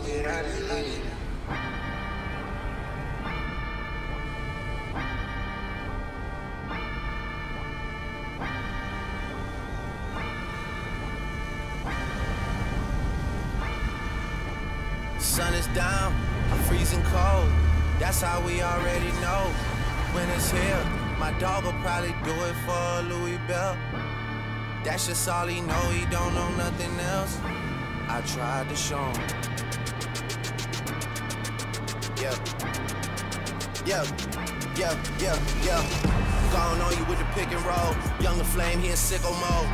get out and leave it. Sun is down, I'm freezing cold. That's how we already know. When it's here, my dog will probably do it for a Louis Bell. That's just all he know, he don't know nothing else. I tried to show him. Yeah. Gone on you with the pick and roll. Younger flame, he in sicko mode.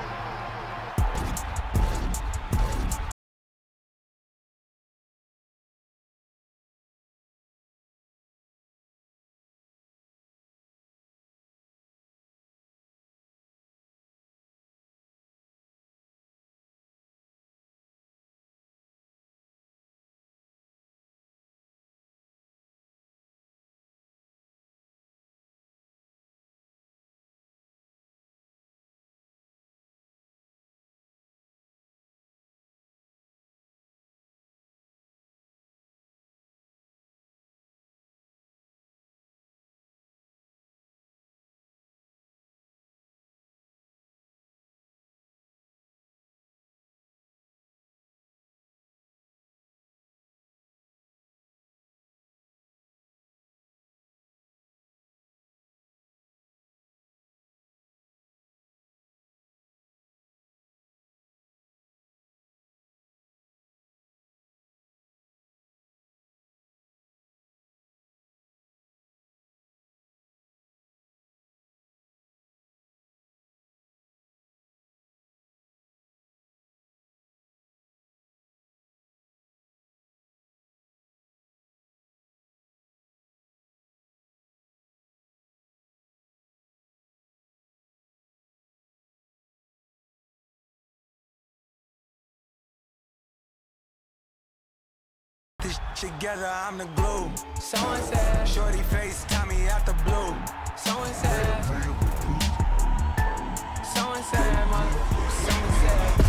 This together, I'm the glue. Someone said, shorty face, Tommy out the blue. Someone said, someone said, someone said.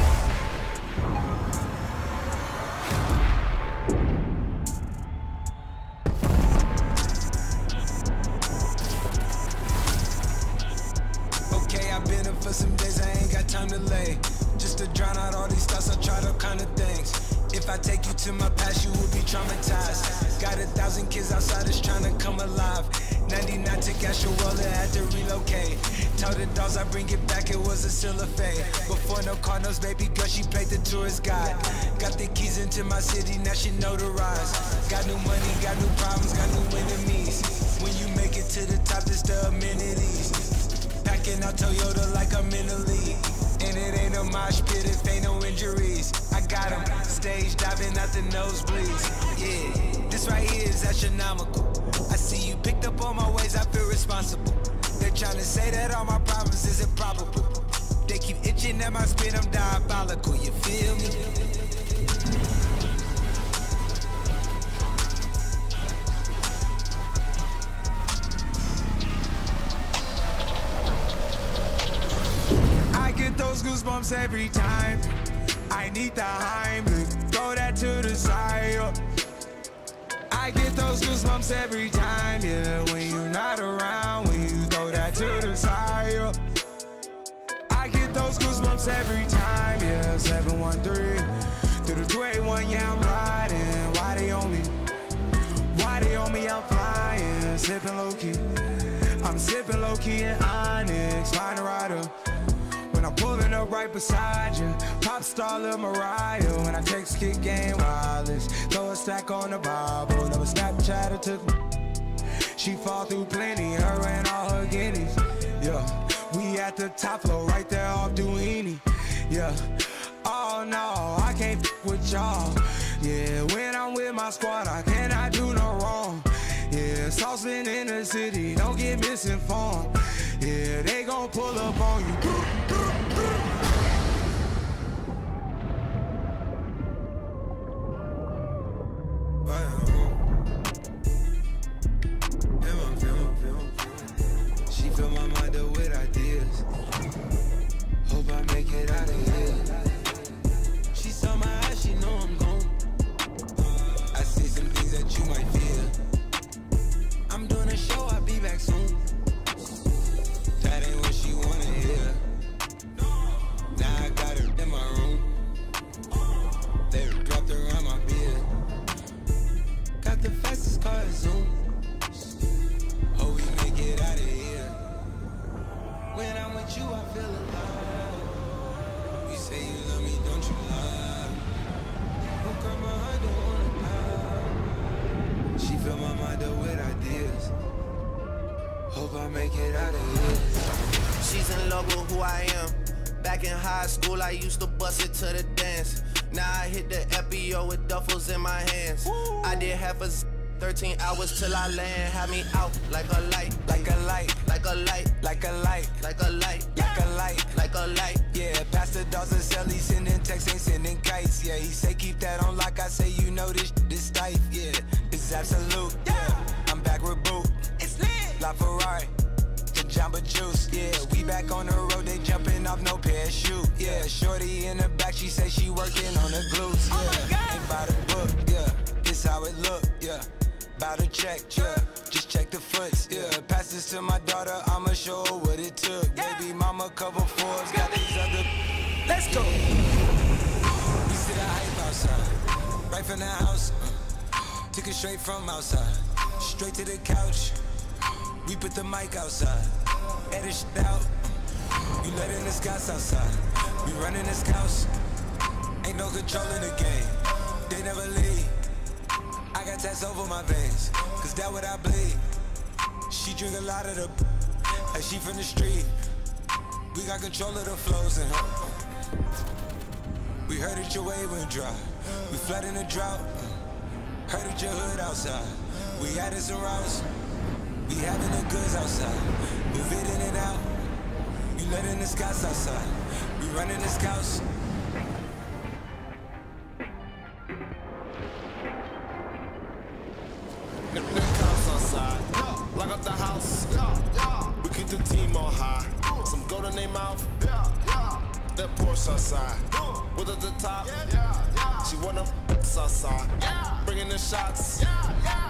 Okay, I've been up for some days, I ain't got time to lay. Just to drown out all these thoughts, I tried all kind of things. If I take you to my past, you will be traumatized. Got 1,000 kids outside that's trying to come alive. 99 took out your wallet, had to relocate. Told the dogs I bring it back, it was a still a fade. Before no car knows, baby girl, she played the tourist guide. Got the keys into my city, now she notarized. Got new money, got new problems, got new enemies. When you make it to the top, it's the amenities. Packing out Toyota like I'm in the league. And it ain't a mosh pit if ain't no injuries. I got 'em stage diving out the nosebleeds. Yeah, this right here is astronomical. I see you picked up on my ways, I feel responsible. They're trying to say that all my problems is improbable. They keep itching at my spin, I'm diabolical, you feel me? Those goosebumps every time. I need the Heimlich, throw that to the side. I get those goosebumps every time, yeah. When you're not around, when you throw that to the side. I get those goosebumps every time, yeah. 713 through the 281, yeah, I'm riding. Why they on me? Why they on me? I'm flying, sipping low key. I'm sipping low key in Onyx, find a rider. When I'm pulling up right beside you, pop star Lil Mariah. When I text kick game wireless, throw a stack on the Bible. Never Snapchat or took me. She fall through plenty, her and all her guineas. Yeah, we at the top floor, right there off Duini. Yeah, oh no, I can't f with y'all. Yeah, when I'm with my squad, I cannot do no wrong. Yeah, saucepan in the city, don't get misinformed. Yeah, they gon' pull up on you. She fill my mind up with ideas. Hope I make it out of here. She saw my eyes, she know I'm gone. with you, I feel alive. You say you love me, don't you lie? Oh, girl, my heart don't wanna die. She fill my mind up with ideas. Hope I make it out of here. She's in love with who I am. Back in high school, I used to bust it to the dance. Now I hit the FBO with duffels in my hands. Woo. I did half a 13 hours till I land. Had me out like a light, like a light, like a light, like a light, like a light, like a light, like a light. Yeah, Pastor Dawson sell, he sending texts, ain't sending kites. Yeah, he say keep that on lock. I say you know this tight. Yeah, it's absolute. Yeah, I'm back with Boo. It's lit. La Ferrari. Jamba Juice, yeah, we back on the road, they jumping off no parachute, yeah, shorty in the back, she say she working on the glutes, yeah, ain't by the book, yeah, this how it look, yeah, bout to check, yeah, just check the foots, yeah, pass this to my daughter, I'ma show her what it took, baby mama cover Forbes, got these other, let's go, we see the hype outside, right from the house, took it straight from outside, straight to the couch. We put the mic outside, edit shit out. We letting the scouts outside. We running the scouts. Ain't no control in the game. They never leave. I got tats over my veins, cause that what I bleed. She drink a lot of the like she from the street. We got control of the flows in her. We heard that your wave went dry. We flood in the drought. Heard that your hood outside. We added some routes. We having the goods outside, move it in and out. You letting the scouts outside, we running the scouts. The cops outside, lock up the house. We keep the team on high. Some gold in their mouth. That Porsche outside, with at the top. She wanna outside, bringing the shots.